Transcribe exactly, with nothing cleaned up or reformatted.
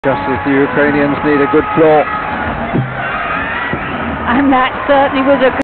Just as the Ukrainians need a good floor. And that certainly was a